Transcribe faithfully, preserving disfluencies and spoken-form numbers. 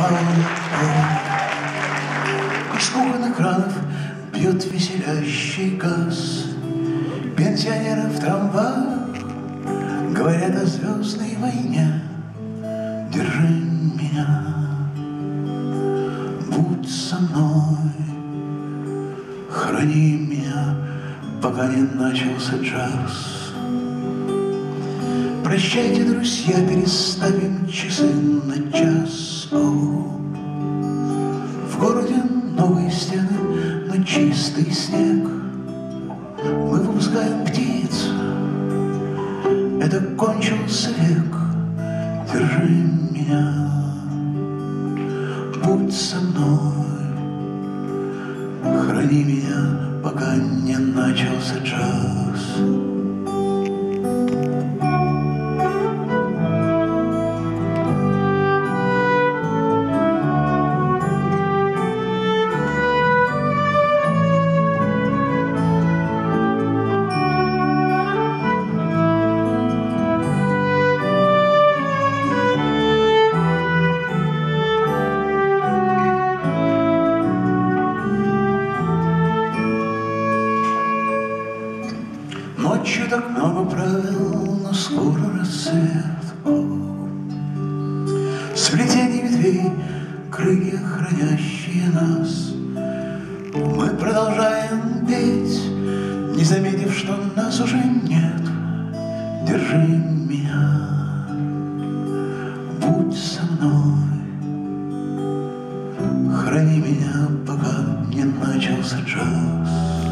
Из кухонных кранов бьет веселящий газ. Пенсионеры в трамваях говорят о звездной войне. Держи меня, будь со мной, храни меня, пока не начался джаз. Прощайте, друзья, переставим часы на час. О, в городе новые стены, но чистый снег. Мы выпускаем птиц, это кончился век. Держи меня, будь со мной, храни меня, пока не начался джаз. Ночью так много правил, но скоро рассвет. О, сплетение ветвей, крылья, хранящие нас. Мы продолжаем петь, не заметив, что нас уже нет. Держи меня, будь со мной, храни меня, пока не начался джаз.